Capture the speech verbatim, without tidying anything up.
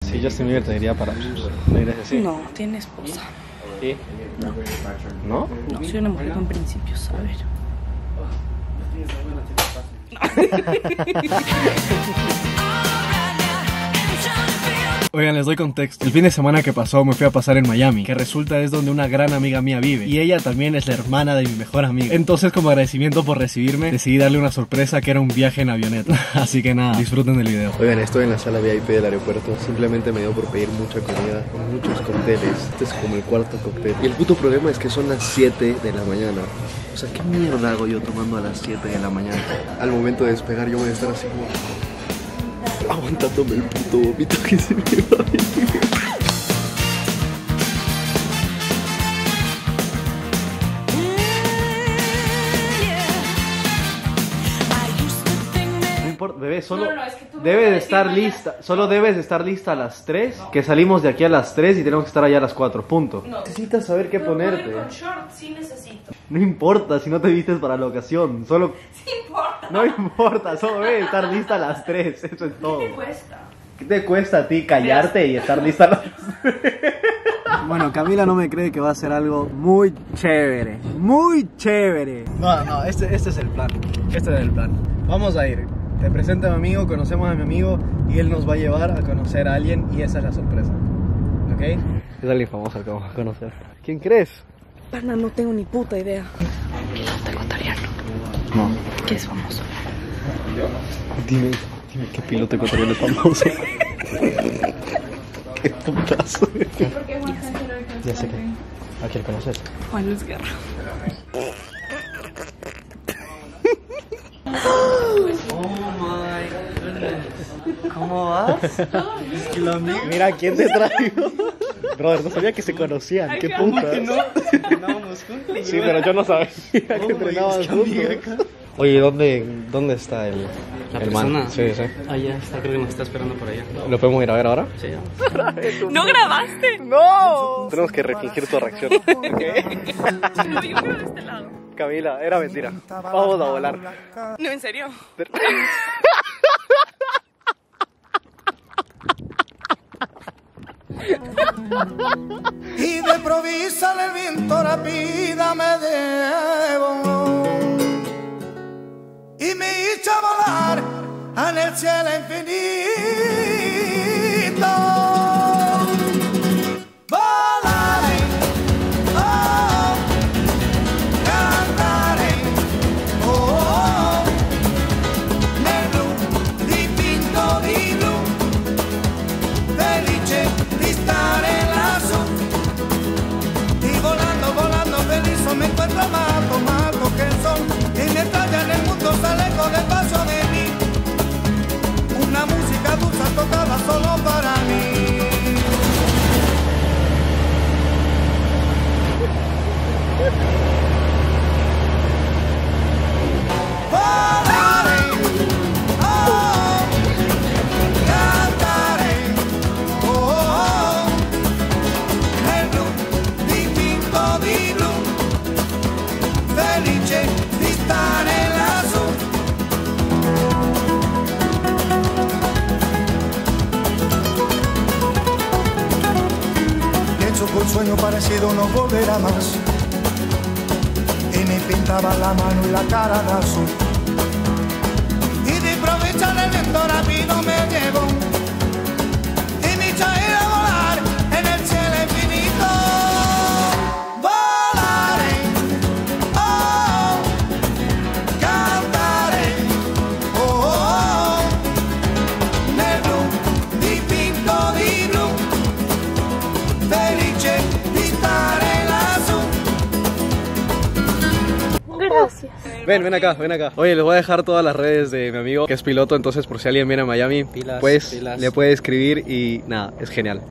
Sí, Justin Bieber te diría para... ¿No dirías así? No, tiene esposa. ¿Sí? No. ¿No? No, soy una mujer con principios, a ver. Oigan, les doy contexto. El fin de semana que pasó me fui a pasar en Miami, que resulta es donde una gran amiga mía vive, y ella también es la hermana de mi mejor amiga. Entonces, como agradecimiento por recibirme, decidí darle una sorpresa que era un viaje en avioneta. Así que nada, disfruten del video. Oigan, estoy en la sala V I P del aeropuerto. Simplemente me dio por pedir mucha comida, muchos cócteles. Este es como el cuarto cóctel. Y el puto problema es que son las siete de la mañana. O sea, ¿qué mierda hago yo tomando a las siete de la mañana? Al momento de despegar yo voy a estar así como... aguantándome el puto vómito que se me va a venir. No importa, bebé, solo No, no, es que tú me debes vas a de decir estar mañana. lista. Solo debes de estar lista a las tres. Que salimos de aquí a las tres y tenemos que estar allá a las cuatro. Punto. No. Necesitas saber qué Pero puedo ir ponerte. con short, sí necesito. No importa si no te vistes para la ocasión. Solo. Sí importa. No importa, solo debes estar lista a las tres. Eso es todo. ¿Qué te cuesta? ¿Qué te cuesta a ti callarte y estar lista a las tres? Bueno, Camila no me cree que va a ser algo muy chévere. Muy chévere. No, no, este, este es el plan. Este es el plan. Vamos a ir. Te presento a mi amigo, conocemos a mi amigo y él nos va a llevar a conocer a alguien y esa es la sorpresa. ¿Ok? Es alguien famoso que vamos a conocer. ¿Quién crees? Pana, no tengo ni puta idea. Piloto ecuatoriano. No. ¿Qué es famoso? Dime, dime qué piloto ecuatoriano es famoso. Qué putazo. Ya sé que. ¿A quién conoces? Juan Luis Guerra. ¿Cómo vas? Mira quién te traigo. Brother, no sabía que se conocían. Qué puta. Entrenábamos juntos. Sí, pero yo no sabía que entrenaban juntos. Oye, ¿dónde, dónde está el, La el man? persona. Sí, sí. Allá está, creo que nos está esperando por allá. ¿Lo podemos ir a ver ahora? Sí, ya. ¿No grabaste? ¡No! Tenemos que refingir tu reacción. No, yo creo de este lado. Camila, era mentira. Vamos a volar. No, en serio. Y de improvisa el viento la vida me debo y me hizo volar en el cielo infinito. Volaré, oh, cantaré, oh, nel blu dipinto di blu, felice di stare lassù. Y volando, volando feliz me encuentro más alto, más alto que el sol. Y mientras ya en el mundo se alejo del paso de mí, una música dulce tocada solo para mí. Volaré, oh, cantaré, oh, nel blu dipinto di blu, felice di stare lassù. Pienso que un sueño parecido no volverá más, y me pintaba la mano y la cara de azul, y de improviso el viento rápido me llevó y me hizo ir a volar en el cielo infinito. Volaré, oh, cantaré, oh, nel blu dipinto di blu, felice di stare lassù. Gracias. Ven, ven acá, ven acá. Oye, les voy a dejar todas las redes de mi amigo que es piloto, entonces por si alguien viene a Miami, Pilas, pues pilas. le puede escribir y nada, es genial.